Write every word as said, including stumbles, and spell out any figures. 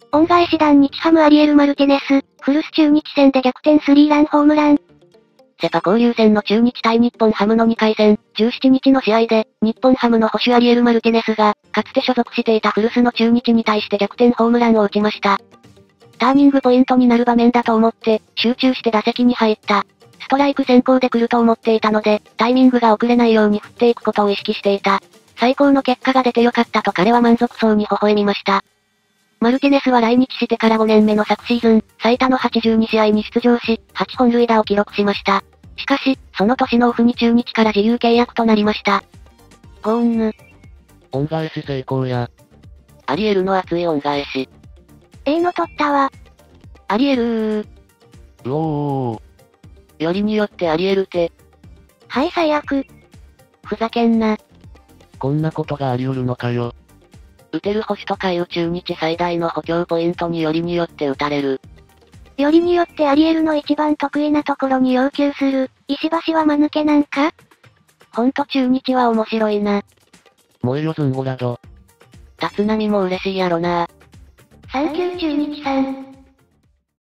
恩返し弾日ハムアリエル・マルティネス、古巣中日戦で逆転スリーランホームラン。 セパ交流戦の中日対日本ハムのにかい戦、じゅうしちにちの試合で、日本ハムの保守アリエル・マルティネスが、かつて所属していた古巣の中日に対して逆転ホームランを打ちました。ターニングポイントになる場面だと思って、集中して打席に入った。ストライク先行で来ると思っていたので、タイミングが遅れないように振っていくことを意識していた。最高の結果が出てよかったと彼は満足そうに微笑みました。マルティネスは来日してからごねんめの昨シーズン、最多のはちじゅうにしあいに出場し、はちほんるい打を記録しました。しかし、その年のオフに中日から自由契約となりました。ゴーンヌ。 恩返し成功や。 アリエルの熱い恩返し。 ええの取ったわ。 アリエルー。 うおー。よりによってアリエルて。 はい最悪。 ふざけんな。 こんなことがあり得るのかよ。 打てる星とかいう中日最大の補強ポイントによりによって打たれる。 よりによってアリエルの一番得意なところに要求する、石橋は間抜けなんか？ ほんと中日は面白いな。 もうよずんごらど。 立浪も嬉しいやろな。 サンキュー中日さん。